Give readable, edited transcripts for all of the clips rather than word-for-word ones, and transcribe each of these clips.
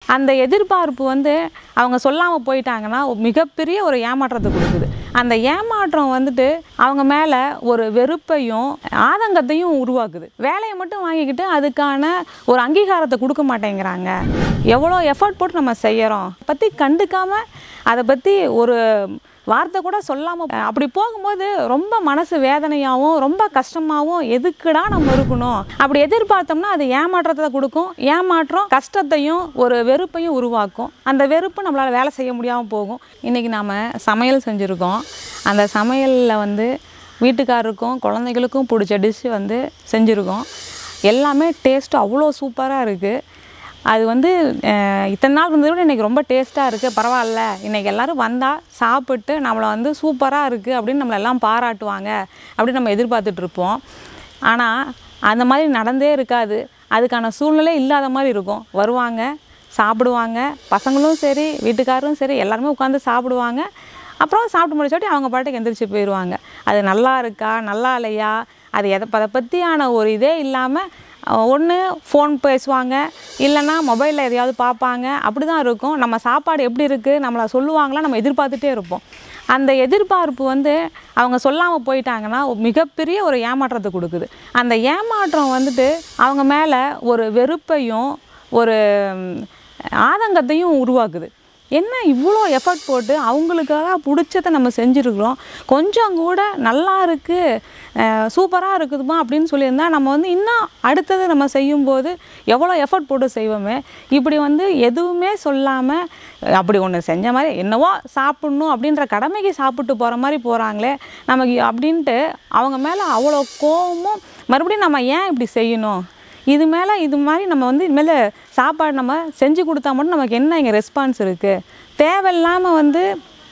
அந்த எதிர்பார்ப்பு வந்து அவங்க சொல்லாமல் போயிட்டாங்கன்னா மிகப்பெரிய ஒரு ஏமாற்றத்தை கொடுக்குது. அந்த ஏமாற்றம் வந்துட்டு அவங்க மேலே ஒரு வெறுப்பையும் ஆதங்கத்தையும் உருவாக்குது. வேலையை மட்டும் வாங்கிக்கிட்டு அதுக்கான ஒரு அங்கீகாரத்தை கொடுக்க மாட்டேங்கிறாங்க. எவ்வளோ எஃபர்ட் போட்டு நம்ம செய்கிறோம் பற்றி கண்டுக்காமல் அதை பற்றி ஒரு வார்த்தை கூட சொல்லாமல் அப்படி போகும்போது ரொம்ப மனசு வேதனையாகவும் ரொம்ப கஷ்டமாகவும் எதுக்குடா நம்ம இருக்கணும் அப்படி எதிர்பார்த்தோம்னா அது ஏமாற்றத்தை கொடுக்கும். ஏமாற்றம் கஷ்டத்தையும் ஒரு வெறுப்பையும் உருவாக்கும். அந்த வெறுப்பு நம்மளால் வேலை செய்ய முடியாமல் போகும். இன்றைக்கி நாம் சமையல் செஞ்சுருக்கோம். அந்த சமையலில் வந்து வீட்டுக்காரருக்கும் குழந்தைகளுக்கும் பிடிச்ச டிஷ்ஷு வந்து செஞ்சுருக்கோம். எல்லாமே டேஸ்ட்டு அவ்வளோ சூப்பராக இருக்குது. அது வந்து இத்தனை நாள் இருந்ததை விட இன்றைக்கி ரொம்ப டேஸ்ட்டாக இருக்குது. பரவாயில்ல, இன்றைக்கி எல்லோரும் வந்தால் சாப்பிட்டு நம்மளை வந்து சூப்பராக இருக்குது அப்படின்னு நம்மளை எல்லாம் பாராட்டுவாங்க அப்படின்னு நம்ம எதிர்பார்த்துட்ருப்போம். ஆனால் அந்த மாதிரி நடந்தே இருக்காது. அதுக்கான சூழ்நிலை இல்லாத மாதிரி இருக்கும். வருவாங்க, சாப்பிடுவாங்க, பசங்களும் சரி வீட்டுக்காரரும் சரி எல்லாருமே உட்காந்து சாப்பிடுவாங்க. அப்புறம் சாப்பிட்டு முடிச்சாட்டி அவங்க பாட்டுக்கு எந்திரிச்சு போயிடுவாங்க. அது நல்லா இருக்கா நல்லா இல்லையா அது அதை பற்றியான ஒரு இதே இல்லாமல் ஒன்று ஃபோன் பேசுவாங்க, இல்லைன்னா மொபைலில் எதையாவது பார்ப்பாங்க. அப்படி தான் இருக்கும். நம்ம சாப்பாடு எப்படி இருக்குது நம்மளை சொல்லுவாங்களா நம்ம எதிர்பார்த்துட்டே இருப்போம். அந்த எதிர்பார்ப்பு வந்து அவங்க சொல்லாமல் போயிட்டாங்கன்னா மிகப்பெரிய ஒரு ஏமாற்றத்தை கொடுக்குது. அந்த ஏமாற்றம் வந்துட்டு அவங்க மேலே ஒரு வெறுப்பையும் ஒரு ஆதங்கத்தையும் உருவாக்குது. என்ன இவ்வளோ எஃபர்ட் போட்டு அவங்களுக்காக பிடிச்சதை நம்ம செஞ்சுருக்குறோம், கொஞ்சம் கூட நல்லா இருக்குது சூப்பராக இருக்குதுமா அப்படின்னு சொல்லியிருந்தால் நம்ம வந்து இன்னும் அடுத்தது நம்ம செய்யும்போது எவ்வளோ எஃபர்ட் போட்டு செய்வோமே. இப்படி வந்து எதுவுமே சொல்லாமல் அப்படி ஒன்று செஞ்ச மாதிரி என்னவோ சாப்பிட்ணும் அப்படின்ற கடமைக்கு சாப்பிட்டு போகிற மாதிரி போகிறாங்களே நமக்கு அப்படின்ட்டு அவங்க மேலே அவ்வளோ கோவமும் மறுபடியும் நம்ம ஏன் இப்படி செய்யணும் இது மேலே இது மாதிரி நம்ம வந்து இதுமேலே சாப்பாடு நம்ம செஞ்சு கொடுத்தா மட்டும் நமக்கு என்ன இங்கே ரெஸ்பான்ஸ் இருக்குது. தேவையில்லாமல் வந்து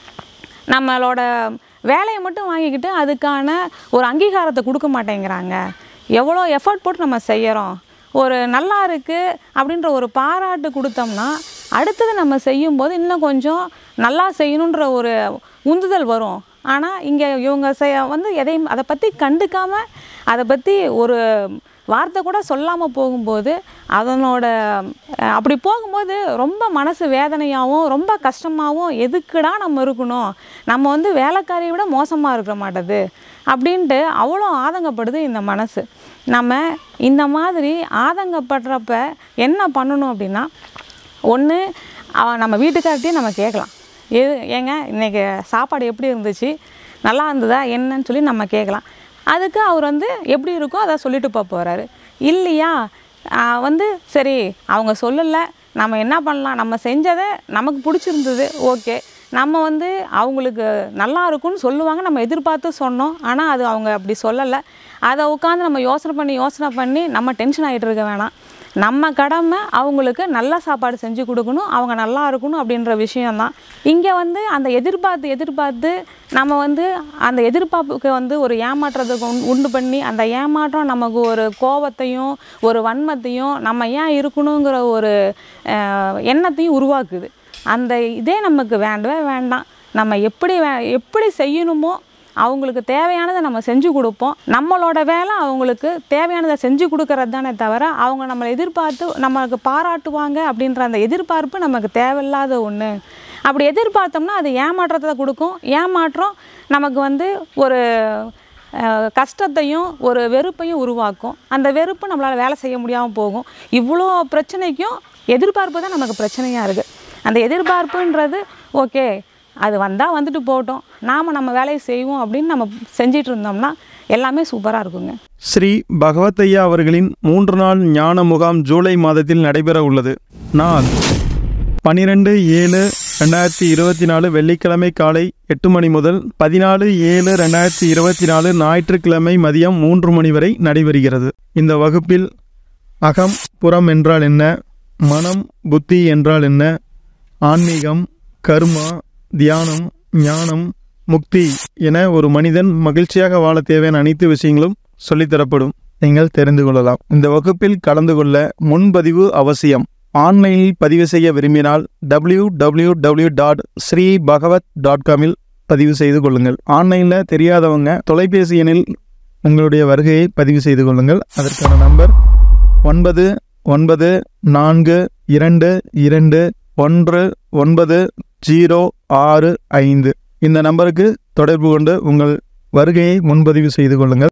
நம்மளோட வேலையை மட்டும் வாங்கிக்கிட்டு அதுக்கான ஒரு அங்கீகாரத்தை கொடுக்க மாட்டேங்கிறாங்க. எவ்வளோ எஃபர்ட் போட்டு நம்ம செய்கிறோம். ஒரு நல்லா இருக்குது அப்படின்ற ஒரு பாராட்டு கொடுத்தோம்னா அடுத்தது நம்ம செய்யும்போது இன்னும் கொஞ்சம் நல்லா செய்யணுன்ற ஒரு உந்துதல் வரும். ஆனால் இங்கே இவங்க வந்து எதையும் அதை பற்றி கண்டுக்காமல் அதை பற்றி ஒரு வார்த்தை கூட சொல்லாமல் போகும்போது அதனோட அப்படி போகும்போது ரொம்ப மனசு வேதனையாகவும் ரொம்ப கஷ்டமாகவும் எதுக்குடா நம்ம இருக்கணும் நம்ம வந்து வேலைக்காரியை விட மோசமாக இருக்க மாட்டேது அப்படின்ட்டு அவ்வளோ ஆதங்கப்படுது இந்த மனசு. நம்ம இந்த மாதிரி ஆதங்கப்படுறப்ப என்ன பண்ணணும் அப்படின்னா ஒன்று நம்ம வீட்டுக்கார்ட்டையும் நம்ம கேட்கலாம். ஏங்க இன்றைக்கி சாப்பாடு எப்படி இருந்துச்சு நல்லா இருந்ததா என்னன்னு சொல்லி நம்ம கேட்கலாம். அதுக்கு அவர் வந்து எப்படி இருக்கோ அதை சொல்லிட்டு போகிறாரு. இல்லையா வந்து சரி அவங்க சொல்லலை நம்ம என்ன பண்ணலாம் நம்ம செஞ்சதை நமக்கு பிடிச்சிருந்தது ஓகே நம்ம வந்து அவங்களுக்கு நல்லா இருக்குன்னு சொல்லுவாங்க நம்ம எதிர்பார்த்து சொன்னோம். ஆனால் அது அவங்க அப்படி சொல்லலை. அதை உட்காந்து நம்ம யோசனை பண்ணி நம்ம டென்ஷன் ஆகிட்டு இருக்க வேணாம். நம்ம கடமை அவங்களுக்கு நல்ல சாப்பாடு செஞ்சு கொடுக்கணும், அவங்க நல்லா இருக்கணும் அப்படின்ற விஷயந்தான். இங்கே வந்து அந்த எதிர்பார்த்து நம்ம வந்து அந்த எதிர்பார்ப்புக்கு வந்து ஒரு ஏமாற்றத்தை உண்டு பண்ணி அந்த ஏமாற்றம் நமக்கு ஒரு கோபத்தையும் ஒரு வன்மத்தையும் நம்ம ஏன் இருக்கணுங்கிற ஒரு எண்ணத்தையும் உருவாக்குது. அந்த இதே நமக்கு வேண்டவே வேண்டாம். நம்ம எப்படி செய்யணுமோ அவங்களுக்கு தேவையானதை நம்ம செஞ்சு கொடுப்போம். நம்மளோட வேலை அவங்களுக்கு தேவையானதை செஞ்சு கொடுக்கறது தானே தவிர அவங்க நம்மளை எதிர்பார்த்து நம்மளுக்கு பாராட்டுவாங்க அப்படின்ற அந்த எதிர்பார்ப்பு நமக்கு தேவையில்லாத ஒன்று. அப்படி எதிர்பார்த்தோம்னா அது ஏமாற்றத்தை கொடுக்கும். ஏமாற்றம் நமக்கு வந்து ஒரு கஷ்டத்தையும் ஒரு வெறுப்பையும் உருவாக்கும். அந்த வெறுப்பு நம்மளால் வேலை செய்ய முடியாமல் போகும். இவ்வளோ பிரச்சனைக்கும் எதிர்பார்ப்பு தான் நமக்கு பிரச்சனையாக இருக்குது. அந்த எதிர்பார்ப்புன்றது ஓகே அது வந்தால் வந்துட்டு போட்டோம் நாம் நம்ம வேலையை செய்வோம் அப்படின்னு நம்ம செஞ்சிட்டு இருந்தோம்னா எல்லாமே சூப்பராக இருக்குங்க. ஸ்ரீ பகவத் ஐயா அவர்களின் 3 நாள் ஞான முகாம் ஜூலை மாதத்தில் நடைபெற உள்ளது. நாள் 12/7/2024 வெள்ளிக்கிழமை காலை 8 மணி முதல் 14/7/2024 ஞாயிற்றுக்கிழமை மதியம் 3 மணி வரை நடைபெறுகிறது. இந்த வகுப்பில் அகம் புறம் என்றால் என்ன, மனம் புத்தி என்றால் என்ன, ஆன்மீகம், கர்மா, தியானம், ஞானம், முக்தி என ஒரு மனிதன் மகிழ்ச்சியாக வாழ தேவையான அனைத்து விஷயங்களும் சொல்லித்தரப்படும். நீங்கள் தெரிந்து கொள்ளலாம். இந்த வகுப்பில் கலந்து கொள்ள முன்பதிவு அவசியம். ஆன்லைனில் பதிவு செய்ய விரும்பினால் www.sreebhagavat.com பதிவு செய்து கொள்ளுங்கள். ஆன்லைனில் தெரியாதவங்க தொலைபேசி எண்ணில் உங்களுடைய வருகையை பதிவு செய்து கொள்ளுங்கள். அதற்கான நம்பர் 9944 22196065. இந்த நம்பருக்கு தொடர்பு கொண்டு உங்கள் வருகையை முன்பதிவு செய்து கொள்ளுங்கள்.